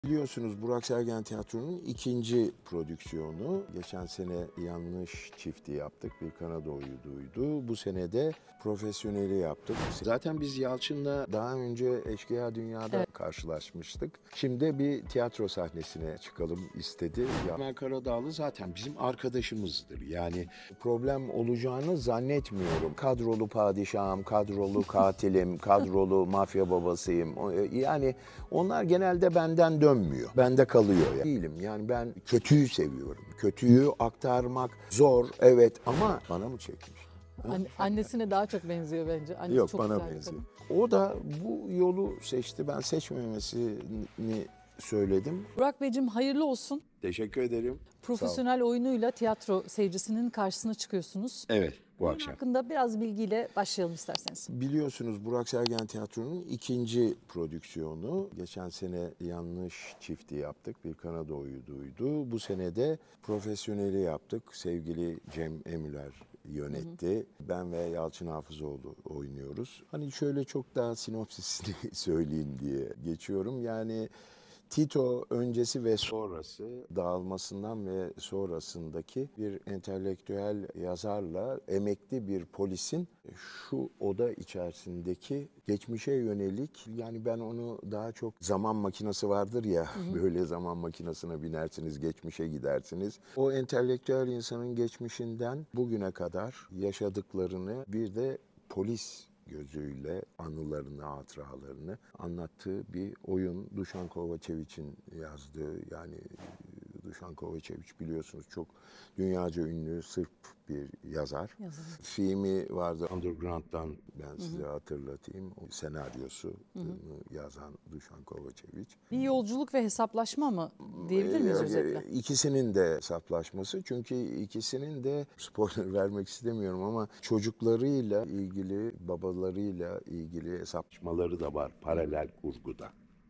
Biliyorsunuz Burak Sergen Tiyatro'nun ikinci prodüksiyonu. Geçen sene Yanlış Çifti yaptık, bir Kanada oyunuydu. Bu sene de Profesyoneli yaptık. Zaten biz Yalçın'la daha önce Eşkıya Dünya'da karşılaşmıştık. Şimdi bir tiyatro sahnesine çıkalım istedi. Ömer Karadağlı zaten bizim arkadaşımızdır. Yani problem olacağını zannetmiyorum. Kadrolu padişahım, kadrolu katilim, kadrolu mafya babasıyım. Yani onlar genelde benden dönmüyor. Bende kalıyor yani. Değilim. Yani ben kötüyü seviyorum. Kötüyü aktarmak zor, evet, ama bana mı çekmiş? Annesine daha çok benziyor bence. Annesi Yok, çok bana güzel bir benziyor. kadın. O da bu yolu seçti. Ben seçmemesini söyledim. Burak Beyciğim hayırlı olsun. Teşekkür ederim. Profesyonel oyunuyla tiyatro seyircisinin karşısına çıkıyorsunuz. Evet, bu Oyun akşam. hakkında biraz bilgiyle başlayalım isterseniz. Biliyorsunuz Burak Sergen Tiyatro'nun ikinci prodüksiyonu. Geçen sene Yanlış Çifti yaptık, bir Kanada oyunuydu. Bu sene de Profesyoneli yaptık. Sevgili Cem Emüler yönetti. Ben ve Yalçın Hafızoğlu oynuyoruz. Hani şöyle çok daha sinopsisini söyleyeyim diye geçiyorum. Yani Tito öncesi ve sonrası, dağılmasından ve sonrasındaki bir entelektüel yazarla emekli bir polisin şu oda içerisindeki geçmişe yönelik, yani ben onu daha çok zaman makinesi vardır ya, böyle zaman makinesine binersiniz, geçmişe gidersiniz. O entelektüel insanın geçmişinden bugüne kadar yaşadıklarını bir de polis gözüyle anılarını, hatıralarını anlattığı bir oyun. Dušan Kovačević'in yazdığı, yani Dušan Kovačević biliyorsunuz çok dünyaca ünlü Sırp bir yazar. Filmi vardı Underground'dan, ben size hatırlatayım. O senaryosu yazan Dušan Kovačević. Bir yolculuk ve hesaplaşma mı diyebilir miyiz özetle? İkisinin de hesaplaşması. Çünkü ikisinin de, spoiler vermek istemiyorum ama, çocuklarıyla ilgili, babalarıyla ilgili hesaplaşmaları da var paralel kurguda.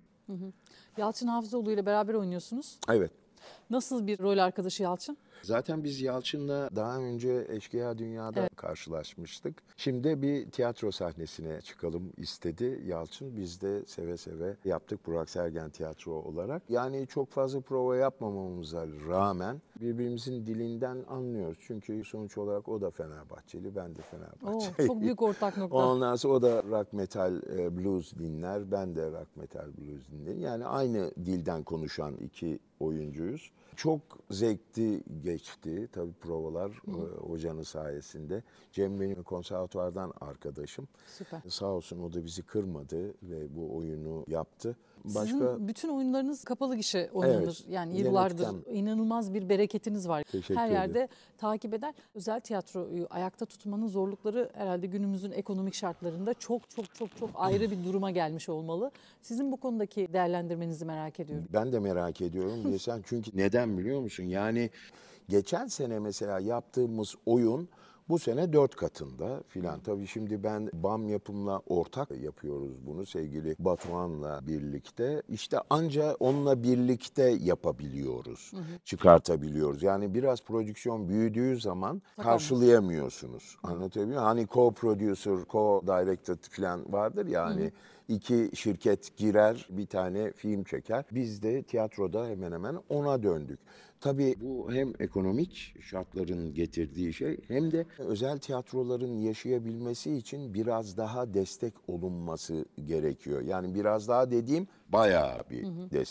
Yalçın Hafızoğlu ile beraber oynuyorsunuz. Evet. Nasıl bir rol arkadaşı Yalçın? Zaten biz Yalçın'la daha önce Eşkıya Dünya'da karşılaşmıştık. Şimdi bir tiyatro sahnesine çıkalım istedi Yalçın. Biz de seve seve yaptık Burak Sergen Tiyatro olarak. Yani çok fazla prova yapmamamıza rağmen birbirimizin dilinden anlıyoruz. Çünkü sonuç olarak o da Fenerbahçeli, ben de Fenerbahçeliyim. Çok büyük ortak nokta. Ondan sonra o da rock metal blues dinler, ben de rock metal blues dinlerim. Yani aynı dilden konuşan iki oyuncuyuz. Çok zevkli geçti tabii provalar hocanın sayesinde. Cem benim konservatuvardan arkadaşım. Süper. Sağ olsun, o da bizi kırmadı ve bu oyunu yaptı. Sizin bütün oyunlarınız kapalı gişe oynanır. Evet, Yani yıllardır yemekten. İnanılmaz bir bereketiniz var. Teşekkür Her yerde ederim. takip eder. Özel tiyatroyu ayakta tutmanın zorlukları herhalde günümüzün ekonomik şartlarında çok ayrı bir duruma gelmiş olmalı. Sizin bu konudaki değerlendirmenizi merak ediyorum. Ben de merak ediyorum desen, çünkü neden biliyor musun? Yani geçen sene mesela yaptığımız oyun bu sene 4 katında filan. Tabii şimdi ben BAM Yapım'la ortak yapıyoruz bunu sevgili Batuhan'la birlikte. İşte anca onunla birlikte yapabiliyoruz, çıkartabiliyoruz. Yani biraz prodüksiyon büyüdüğü zaman karşılayamıyorsunuz. Anlatabiliyor muyum? Hani co-producer, co-director filan vardır ya, hani iki şirket girer bir tane film çeker. Biz de tiyatroda hemen hemen ona döndük. Tabii bu hem ekonomik şartların getirdiği şey, hem de özel tiyatroların yaşayabilmesi için biraz daha destek olunması gerekiyor. Yani biraz daha dediğim bayağı bir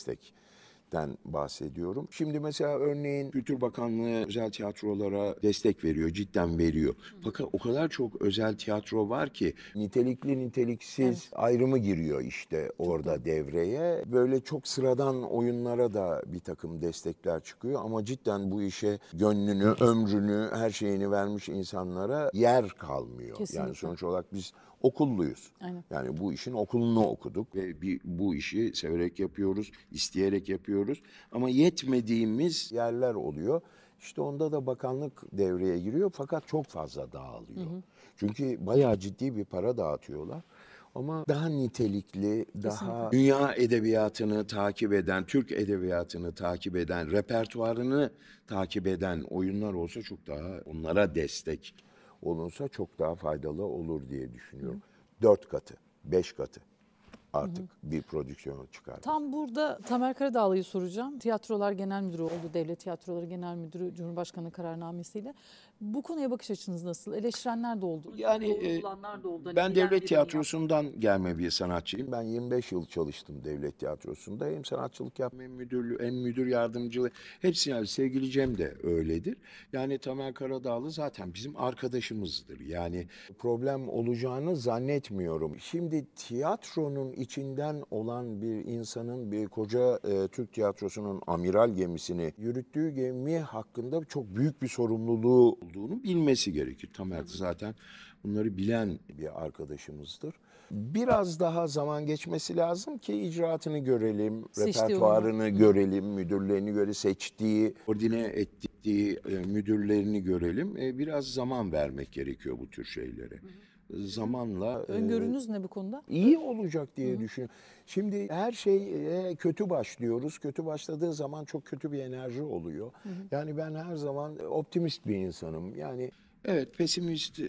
destekten bahsediyorum. Şimdi mesela örneğin Kültür Bakanlığı özel tiyatrolara destek veriyor, cidden veriyor. Fakat o kadar çok özel tiyatro var ki nitelikli niteliksiz ayrımı giriyor işte orada devreye. Böyle çok sıradan oyunlara da bir takım destekler çıkıyor ama cidden bu işe gönlünü, ömrünü, her şeyini vermiş insanlara yer kalmıyor. Kesinlikle. Yani sonuç olarak biz okulluyuz. Aynen. Yani bu işin okulunu okuduk ve bu işi severek yapıyoruz, isteyerek yapıyoruz. Ama yetmediğimiz yerler oluyor. İşte onda da bakanlık devreye giriyor fakat çok fazla dağılıyor. Çünkü bayağı ciddi bir para dağıtıyorlar. Ama daha nitelikli, daha dünya edebiyatını takip eden, Türk edebiyatını takip eden, repertuarını takip eden oyunlar olsa çok daha, onlara destek olunsa çok daha faydalı olur diye düşünüyorum. 4 katı, 5 katı. artık bir prodüksiyon çıkarmak. Tam burada Tamer Karadağlı'yı soracağım. Tiyatrolar Genel Müdürü oldu. Devlet Tiyatroları Genel Müdürü Cumhurbaşkanı kararnamesiyle. Bu konuya bakış açınız nasıl? Eleştirenler de oldu. Yani Doğru bulanlar da oldu. Hani ben bilen devlet birinin tiyatrosundan gelme bir sanatçıyım. Ben 25 yıl çalıştım devlet tiyatrosunda. Hem sanatçılık yaptım, hem müdürlüğü, hem müdür yardımcılığı. Hepsi, yani sevgili Cem de öyledir. Yani Tamer Karadağlı zaten bizim arkadaşımızdır. Yani problem olacağını zannetmiyorum. Şimdi tiyatronun içinden olan bir insanın, bir koca Türk tiyatrosunun amiral gemisini yürüttüğü gemi hakkında çok büyük bir sorumluluğu olduğunu bilmesi gerekir. Tamer zaten bunları bilen bir arkadaşımızdır. Biraz daha zaman geçmesi lazım ki icraatını görelim, Seçtiği repertuarını görelim, müdürlerini göre seçtiği, koordine ettiği müdürlerini görelim. Biraz zaman vermek gerekiyor bu tür şeylere. Zamanla Öngörünüz ne bu konuda? iyi olacak diye düşünüyorum. Şimdi her şey kötü başlıyoruz. Kötü başladığı zaman çok kötü bir enerji oluyor. Yani ben her zaman optimist bir insanım. Yani evet, pesimist,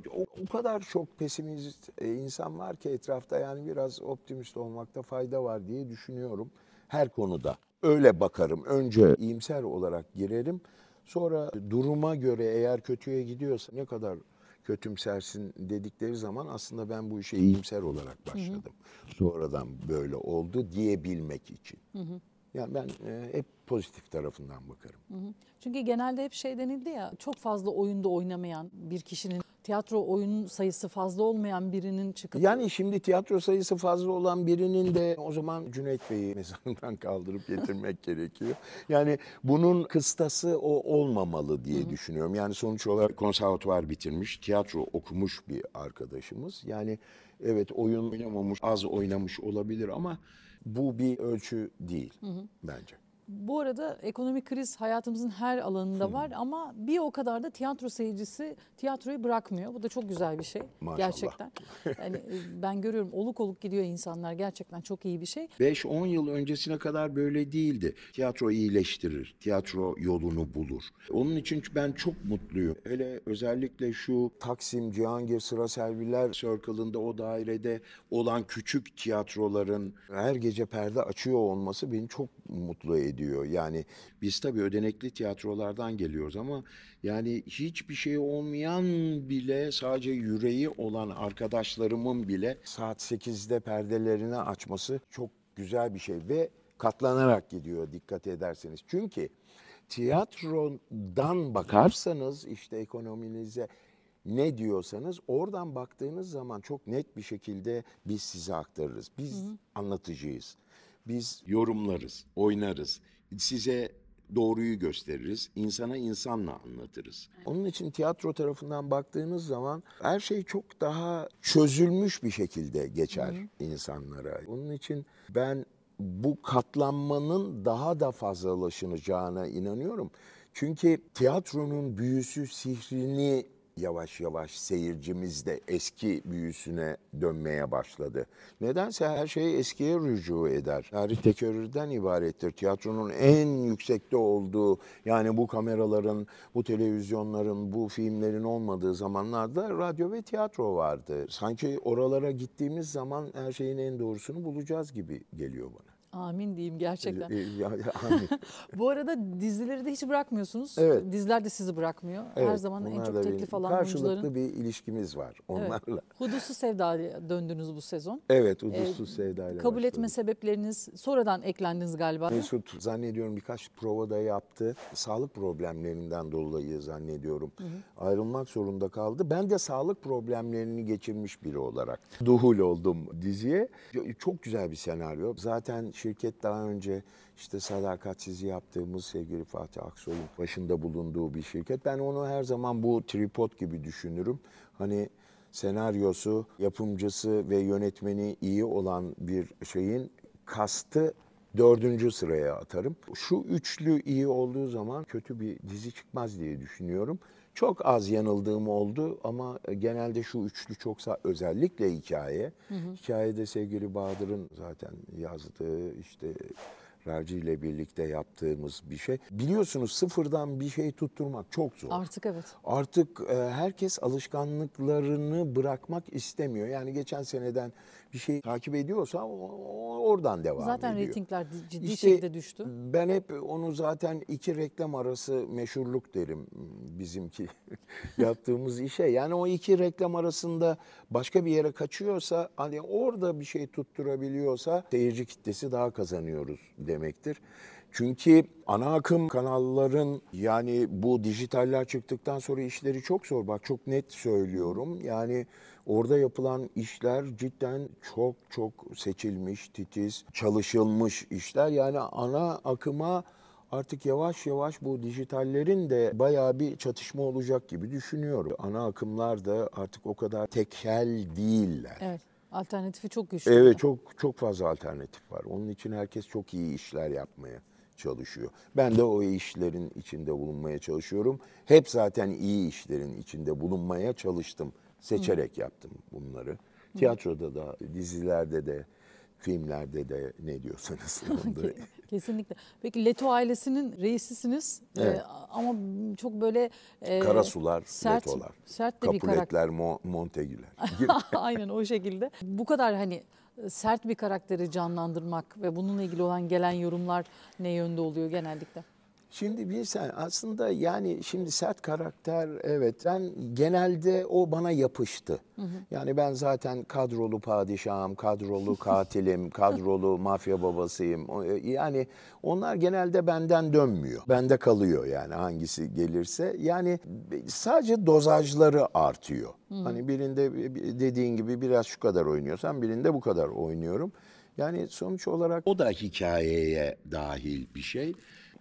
o kadar çok pesimist insan var ki etrafta, yani biraz optimist olmakta fayda var diye düşünüyorum. Her konuda öyle bakarım. Önce iyimser olarak girerim. Sonra duruma göre eğer kötüye gidiyorsa, ne kadar kötümsersin dedikleri zaman aslında ben bu işe iyimser olarak başladım. Sonradan böyle oldu diyebilmek için. Yani ben hep pozitif tarafından bakarım. Çünkü genelde hep şey denildi ya, çok fazla oyunda oynamayan bir kişinin, tiyatro oyun sayısı fazla olmayan birinin çıkıp... Yani şimdi tiyatro sayısı fazla olan birinin de o zaman Cüneyt Bey'i mezarından kaldırıp getirmek gerekiyor. Yani bunun kıstası o olmamalı diye düşünüyorum. Yani sonuç olarak konservatuvar bitirmiş, tiyatro okumuş bir arkadaşımız. Yani evet, oyun oynamamış, az oynamış olabilir ama bu bir ölçü değil bence. Bu arada ekonomik kriz hayatımızın her alanında var ama bir o kadar da tiyatro seyircisi tiyatroyu bırakmıyor. Bu da çok güzel bir şey. Maşallah. Gerçekten. Yani ben görüyorum, oluk oluk gidiyor insanlar. Gerçekten çok iyi bir şey. 5-10 yıl öncesine kadar böyle değildi. Tiyatro iyileştirir, tiyatro yolunu bulur. Onun için ben çok mutluyum. Hele özellikle şu Taksim, Cihangir, Sıra Serviler Circle'ında, o dairede olan küçük tiyatroların her gece perde açıyor olması beni çok mutlu ediyor. Yani biz tabii ödenekli tiyatrolardan geliyoruz ama yani hiçbir şey olmayan bile, sadece yüreği olan arkadaşlarımın bile saat 8'de perdelerini açması çok güzel bir şey ve katlanarak gidiyor dikkat ederseniz. Çünkü tiyatrodan bakarsanız, işte ekonominize ne diyorsanız, oradan baktığınız zaman çok net bir şekilde biz size aktarırız. Biz anlatıcıyız. Biz yorumlarız, oynarız. Size doğruyu gösteririz. İnsana insanla anlatırız. Onun için tiyatro tarafından baktığınız zaman her şey çok daha çözülmüş bir şekilde geçer insanlara. Onun için ben bu katlanmanın daha da fazlalaşacağına inanıyorum. Çünkü tiyatronun büyüsü, sihrini yavaş yavaş seyircimiz de eski büyüsüne dönmeye başladı. Nedense her şey eskiye rücu eder. Tarih tekerrürden ibarettir. Tiyatronun en yüksekte olduğu, yani bu kameraların, bu televizyonların, bu filmlerin olmadığı zamanlarda radyo ve tiyatro vardı. Sanki oralara gittiğimiz zaman her şeyin en doğrusunu bulacağız gibi geliyor bana. Amin diyeyim gerçekten. Amin. Bu arada dizileri de hiç bırakmıyorsunuz. Evet. Diziler de sizi bırakmıyor. Her Evet, zaman en onlar çok da teklif benim alan karşılıklı oyuncuların. bir ilişkimiz var onlarla. Hudutsuz Sevda'ya döndünüz bu sezon. Evet, Udutsuz Sevda'yla Kabul etme başladık. sebepleriniz sonradan eklendiniz galiba. Mesut zannediyorum birkaç prova da yaptı. Sağlık problemlerinden dolayı zannediyorum ayrılmak zorunda kaldı. Ben de sağlık problemlerini geçirmiş biri olarak duhul oldum diziye. Çok güzel bir senaryo. Zaten şirket daha önce işte Sadakatsiz'i yaptığımız sevgili Fatih Aksoy'un başında bulunduğu bir şirket. Ben onu her zaman bu tripod gibi düşünürüm. Hani senaryosu, yapımcısı ve yönetmeni iyi olan bir şeyin kastı 4. sıraya atarım. Şu üçlü iyi olduğu zaman kötü bir dizi çıkmaz diye düşünüyorum. Çok az yanıldığım oldu ama genelde şu üçlü çoksa, özellikle hikaye. Hikayede sevgili Bahadır'ın zaten yazdığı, işte Raci ile birlikte yaptığımız bir şey. Biliyorsunuz, sıfırdan bir şey tutturmak çok zor. Artık evet. Artık herkes alışkanlıklarını bırakmak istemiyor. Yani geçen seneden bir şey takip ediyorsa oradan devam Zaten ediyor. reytingler ciddi İşte şekilde düştü. ben hep onu zaten iki reklam arası meşhurluk derim bizimki yaptığımız işe. Yani o iki reklam arasında başka bir yere kaçıyorsa, hani orada bir şey tutturabiliyorsa seyirci kitlesi daha kazanıyoruz demektir. Çünkü ana akım kanalların, yani bu dijitaller çıktıktan sonra işleri çok zor. Bak çok net söylüyorum. Yani orada yapılan işler cidden çok çok seçilmiş, titiz, çalışılmış işler. Yani ana akıma artık yavaş yavaş bu dijitallerin de bayağı bir çatışma olacak gibi düşünüyorum. Ana akımlar da artık o kadar tekel değiller. Evet. Alternatifi çok güçlü. Evet, çok çok fazla alternatif var. Onun için herkes çok iyi işler yapmaya çalışıyor. Ben de o işlerin içinde bulunmaya çalışıyorum. Hep zaten iyi işlerin içinde bulunmaya çalıştım. Seçerek yaptım bunları. Tiyatroda da, dizilerde de, filmlerde de, ne diyorsanız. Kesinlikle. Peki Leto ailesinin reisisiniz. Evet. Ama çok böyle Karasular, sert, Letolar, sert de bir karakter. Capuletler, Montegüler. Aynen o şekilde. Bu kadar hani sert bir karakteri canlandırmak ve bununla ilgili olan gelen yorumlar ne yönde oluyor genellikle? Şimdi bir sen aslında, yani şimdi sert karakter, evet, ben genelde o bana yapıştı. Yani ben zaten kadrolu padişahım, kadrolu katilim, kadrolu mafya babasıyım. Yani onlar genelde benden dönmüyor. Bende kalıyor yani hangisi gelirse. Yani sadece dozajları artıyor. Hani birinde dediğin gibi biraz şu kadar oynuyorsam birinde bu kadar oynuyorum. Yani sonuç olarak o da hikayeye dahil bir şey.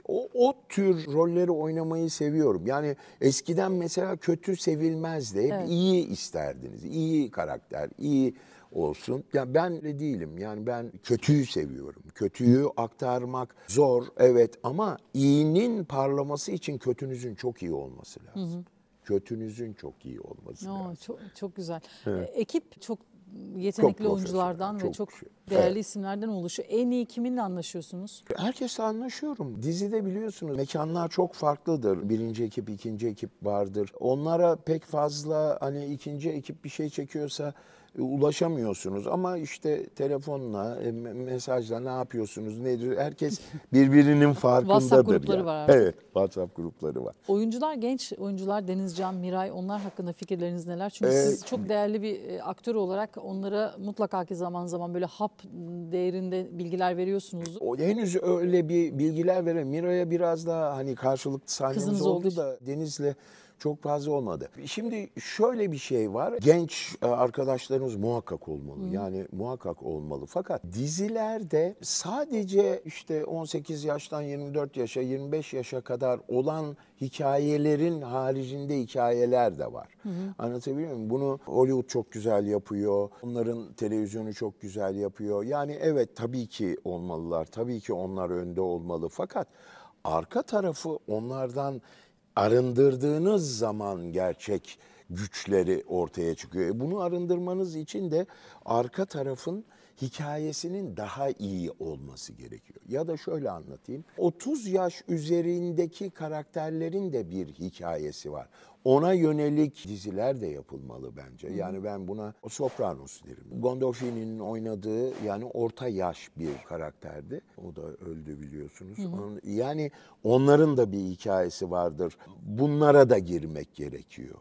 O tür rolleri oynamayı seviyorum. Yani eskiden mesela kötü sevilmezdi. Hep Evet. iyi isterdiniz. İyi karakter, iyi olsun. Ya ben öyle değilim. Yani ben kötüyü seviyorum. Kötüyü aktarmak zor, evet, ama iyinin parlaması için kötünüzün çok iyi olması lazım. Kötünüzün çok iyi olması lazım. Çok, çok güzel. Ekip çok yetenekli profesyonel, oyunculardan ve çok çok şey. değerli Evet. isimlerden oluşuyor. En iyi kiminle anlaşıyorsunuz? Herkesle anlaşıyorum. Dizide biliyorsunuz mekanlar çok farklıdır. Birinci ekip, ikinci ekip vardır. Onlara pek fazla, hani ikinci ekip bir şey çekiyorsa ulaşamıyorsunuz. Ama işte telefonla, mesajla ne yapıyorsunuz, nedir? Herkes birbirinin farkındadır. WhatsApp grupları yani. var artık. Evet, WhatsApp grupları var. Oyuncular, genç oyuncular Denizcan, Miray, onlar hakkında fikirleriniz neler? Çünkü Ee, siz çok değerli bir aktör olarak onlara mutlaka ki zaman zaman böyle hap değerinde bilgiler veriyorsunuz. O henüz öyle bir bilgiler veremem. Mira'ya biraz daha hani karşılıklı sahnemiz Kızınız olduğu oldu için. da Deniz'le çok fazla olmadı. Şimdi şöyle bir şey var. Genç arkadaşlarımız muhakkak olmalı. Yani muhakkak olmalı. Fakat dizilerde sadece işte 18 yaştan 24 yaşa, 25 yaşa kadar olan hikayelerin haricinde hikayeler de var. Anlatabiliyor muyum? Bunu Hollywood çok güzel yapıyor. Onların televizyonu çok güzel yapıyor. Yani evet, tabii ki olmalılar. Tabii ki onlar önde olmalı. Fakat arka tarafı onlardan arındırdığınız zaman gerçek güçleri ortaya çıkıyor. Bunu arındırmanız için de arka tarafın hikayesinin daha iyi olması gerekiyor. Ya da şöyle anlatayım. 30 yaş üzerindeki karakterlerin de bir hikayesi var. Ona yönelik diziler de yapılmalı bence. Yani ben buna Sopranos derim. Gandolfini'nin oynadığı, yani orta yaş bir karakterdi. O da öldü biliyorsunuz. Yani onların da bir hikayesi vardır. Bunlara da girmek gerekiyor.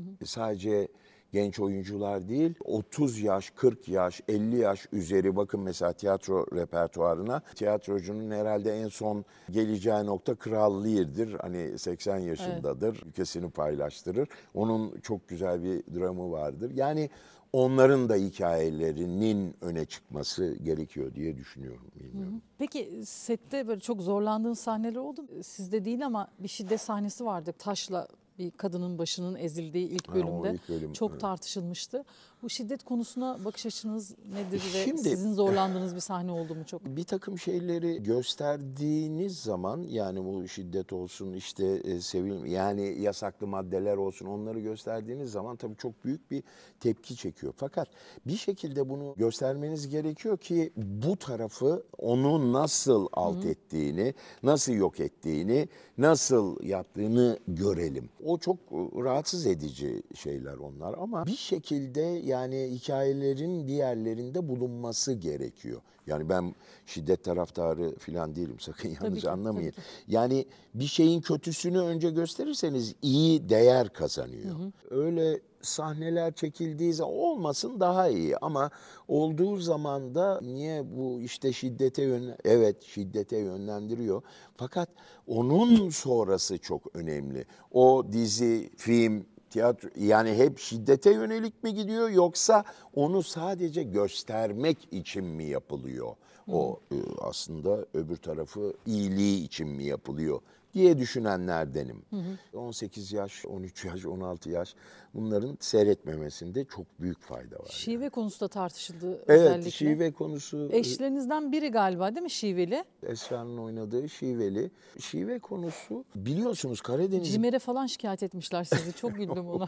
Sadece genç oyuncular değil, 30 yaş, 40 yaş, 50 yaş üzeri, bakın mesela tiyatro repertuarına. Tiyatrocunun herhalde en son geleceği nokta Kral Lear'dir. Hani 80 yaşındadır, ülkesini paylaştırır. Onun çok güzel bir dramı vardır. Yani onların da hikayelerinin öne çıkması gerekiyor diye düşünüyorum. Bilmiyorum. Peki sette böyle çok zorlandığın sahneler oldu mu? Sizde değil ama bir şiddet sahnesi vardı. Taşla bir kadının başının ezildiği ilk o bölümde ilk bölüm, çok evet. tartışılmıştı. Bu şiddet konusuna bakış açınız nedir ve Şimdi- sizin zorlandığınız bir sahne oldu mu çok? Bir takım şeyleri gösterdiğiniz zaman, yani bu şiddet olsun, işte yani yasaklı maddeler olsun, onları gösterdiğiniz zaman tabii çok büyük bir tepki çekiyor. Fakat bir şekilde bunu göstermeniz gerekiyor ki bu tarafı, onu nasıl alt ettiğini, nasıl yok ettiğini, nasıl yaptığını görelim. o çok rahatsız edici şeyler onlar ama bir şekilde yani hikayelerin bir yerlerinde bulunması gerekiyor. Yani ben şiddet taraftarı falan değilim, sakın yanlış ki, anlamayın. tabii ki. Yani bir şeyin kötüsünü önce gösterirseniz iyi değer kazanıyor. Öyle sahneler çekildiği zaman olmasın daha iyi ama olduğu zaman da niye bu işte evet şiddete yönlendiriyor. Fakat onun sonrası çok önemli. O dizi, film, tiyatro yani hep şiddete yönelik mi gidiyor yoksa onu sadece göstermek için mi yapılıyor? O aslında öbür tarafı iyiliği için mi yapılıyor diye düşünenlerdenim. 18 yaş, 13 yaş, 16 yaş bunların seyretmemesinde çok büyük fayda var. Şive konusu da tartışıldı Evet, özellikle. şive konusu Eşlerinizden biri galiba değil mi şiveli? Esra'nın oynadığı şiveli. Şive konusu biliyorsunuz Karadeniz. Cimer'e falan şikayet etmişler sizi. Çok güldüm ona.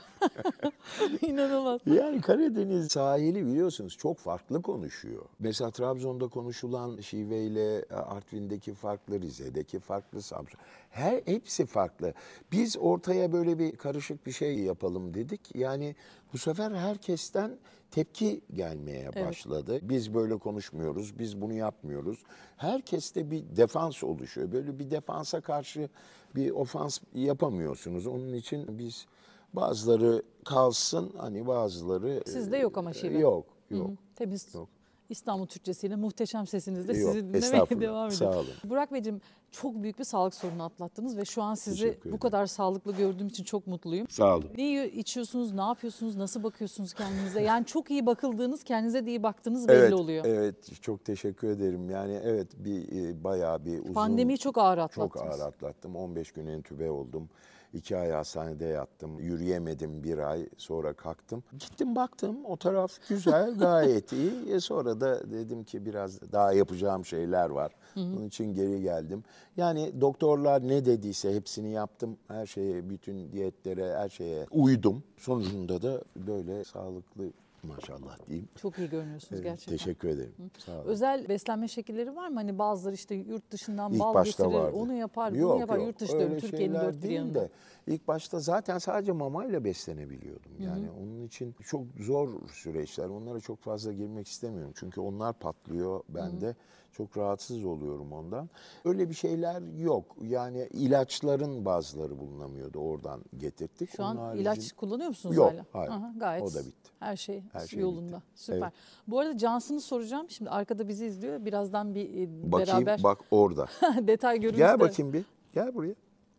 İnanılmaz. Yani Karadeniz sahili biliyorsunuz çok farklı konuşuyor. Mesela Trabzon'da konuşulan şiveyle Artvin'deki farklı, Rize'deki farklı, Samsun. Hepsi farklı. Biz ortaya böyle bir karışık bir şey yapalım dedik. Yani bu sefer herkesten tepki gelmeye başladı. Biz böyle konuşmuyoruz, biz bunu yapmıyoruz. Herkeste bir defans oluşuyor. Böyle bir defansa karşı bir ofans yapamıyorsunuz. Onun için biz bazıları kalsın, hani bazıları Sizde yok ama şive. yok, Hı hı. yok. Temiz Yok. İstanbul Türkçesiyle muhteşem sesinizde Yok, sizi dinlemeye estağfurullah. devam Sağ ediyorum. olun. Burak Beyciğim çok büyük bir sağlık sorunu atlattınız ve şu an sizi Teşekkür bu ederim. kadar sağlıklı gördüğüm için çok mutluyum. Sağ olun. Ne içiyorsunuz, ne yapıyorsunuz, nasıl bakıyorsunuz kendinize? Yani çok iyi bakıldığınız, kendinize de iyi baktığınız belli oluyor. Evet, çok teşekkür ederim. Yani evet bayağı bir uzun. Pandemiyi çok ağır Çok atlattınız. ağır atlattım. 15 gün entübe oldum. 2 ay hastanede yattım. Yürüyemedim 1 ay. Sonra kalktım. Gittim baktım o taraf güzel, gayet iyi. Sonra da dedim ki biraz daha yapacağım şeyler var. Bunun için geri geldim. Yani doktorlar ne dediyse hepsini yaptım. Her şeye, bütün diyetlere, her şeye uydum. Sonucunda da böyle sağlıklı maşallah diyeyim. Çok iyi görünüyorsunuz gerçekten. Teşekkür ederim. Sağ olun. Özel beslenme şekilleri var mı? Hani bazıları işte yurt dışından İlk bal başta getirir, vardı. onu yapar, bunu Yok, yapar. yok. Yurt dışı diyorum, Öyle Türkiye'nin şeyler dört bir değil yanında. de ilk başta zaten sadece mamayla beslenebiliyordum. Yani onun için çok zor süreçler. Onlara çok fazla girmek istemiyorum. Çünkü onlar patlıyor bende. Çok rahatsız oluyorum ondan. Öyle bir şeyler yok. Yani ilaçların bazıları bulunamıyordu. Oradan getirttik. Şu an Onun ilaç harici- kullanıyor musunuz Yok, hala? hayır. Aha, gayet. O da bitti. Her şey, Her şey yolunda. bitti. Süper. Evet. Bu arada Johnson'ı soracağım. Şimdi arkada bizi izliyor. Birazdan bir Bakayım, beraber bak orada. detay görürüz Gel de. bakayım bir. Gel buraya.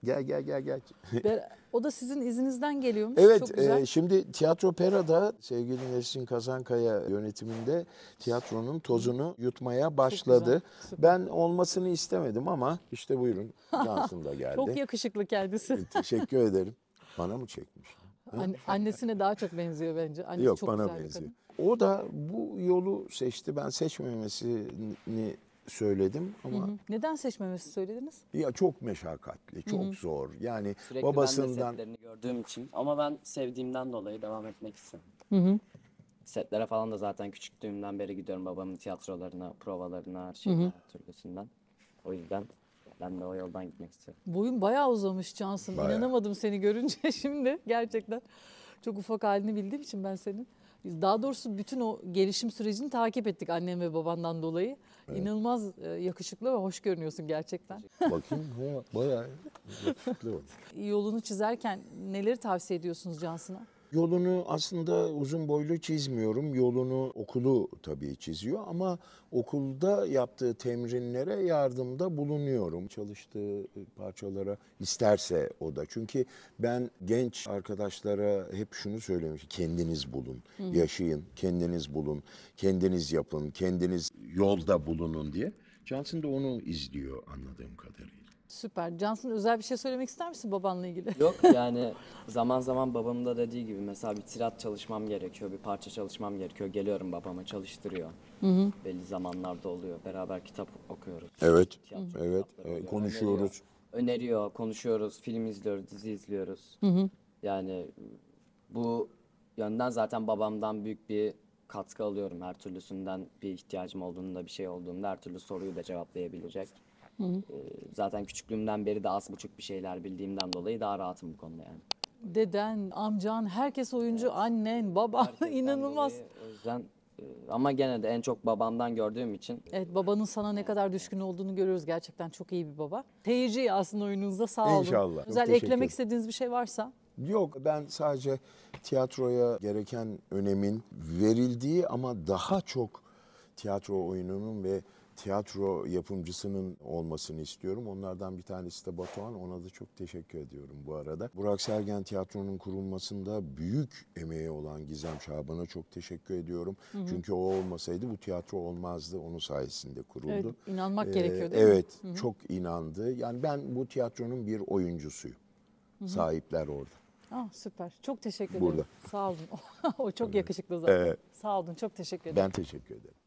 Gel. O da sizin izinizden geliyormuş. Evet, Çok güzel. şimdi Tiyatro Pera'da sevgili Nesrin Kazankaya yönetiminde tiyatronun tozunu yutmaya başladı. süper. Ben olmasını istemedim ama işte buyurun, Cansın da geldi. Çok yakışıklı kendisi. Teşekkür ederim. Bana mı çekmiş? Annesine daha çok benziyor bence. Annesi Yok, çok bana güzel bir benziyor. kadın. O da bu yolu seçti. Ben seçmemesini söyledim ama Neden seçmemesi söylediniz? ya çok meşakkatli, çok zor. Yani Sürekli ben de babasından setlerini gördüğüm için ama ben sevdiğimden dolayı devam etmek istedim. Setlere falan da zaten küçüklüğümden beri gidiyorum babamın tiyatrolarına, provalarına, her şeyine, her türlüsünden. O yüzden ben de o yoldan gitmek istiyorum. Boyun bayağı uzamış Cansın. Bayağı. İnanamadım seni görünce şimdi gerçekten. Çok ufak halini bildiğim için ben senin. Biz daha doğrusu bütün o gelişim sürecini takip ettik annem ve babandan dolayı. İnanılmaz yakışıklı ve hoş görünüyorsun gerçekten. bakayım bayağı yakışıklı olmuş. Yolunu çizerken neleri tavsiye ediyorsunuz Cansın'a? Yolunu aslında uzun boylu çizmiyorum. Yolunu okulu tabii çiziyor ama okulda yaptığı temrinlere yardımda bulunuyorum. Çalıştığı parçalara isterse o da. Çünkü ben genç arkadaşlara hep şunu söylemişim. Kendiniz bulun, yaşayın, kendiniz bulun, kendiniz yapın, kendiniz yolda bulunun diye. Johnson da onu izliyor anladığım kadarıyla. Süper. Cansın özel bir şey söylemek ister misin babanla ilgili? Yok yani zaman zaman babamın da dediği gibi mesela bir tirat çalışmam gerekiyor, bir parça çalışmam gerekiyor. Geliyorum babama çalıştırıyor. Belli zamanlarda oluyor. Beraber kitap okuyoruz. Evet, Tiyatro evet. kitapları oluyor. Konuşuyoruz. Öneriyor, konuşuyoruz, film izliyoruz, dizi izliyoruz. Yani bu yönden zaten babamdan büyük bir katkı alıyorum. Her türlüsünden bir ihtiyacım olduğunda, bir şey olduğunda her türlü soruyu da cevaplayabilecek. Zaten küçüklüğümden beri de az buçuk bir şeyler bildiğimden dolayı daha rahatım bu konuda yani. Deden, amcan, herkes oyuncu, annen, baban Herkesten inanılmaz. dolayı, o yüzden ama gene de en çok babamdan gördüğüm için Evet, babanın sana ne kadar düşkün olduğunu görüyoruz. Gerçekten çok iyi bir baba. Seyirci aslında oyununuzda, sağ olun. İnşallah. Çok Özel teşekkür eklemek ederim. istediğiniz bir şey varsa. Yok, ben sadece tiyatroya gereken önemin verildiği ama daha çok tiyatro oyununun ve tiyatro yapımcısının olmasını istiyorum. Onlardan bir tanesi de Batuhan. Ona da çok teşekkür ediyorum bu arada. Burak Sergen Tiyatro'nun kurulmasında büyük emeği olan Gizem Şaban'a çok teşekkür ediyorum. Çünkü o olmasaydı bu tiyatro olmazdı. Onun sayesinde kuruldu. Evet, inanmak gerekiyor değil mi? Evet, çok inandı. Yani ben bu tiyatronun bir oyuncusuyum. Sahipler orada. Süper. Çok teşekkür Burada. ederim. Sağ olun. O çok yakışıklı zaten. Evet. Sağ olun. Çok teşekkür ederim. Ben teşekkür ederim.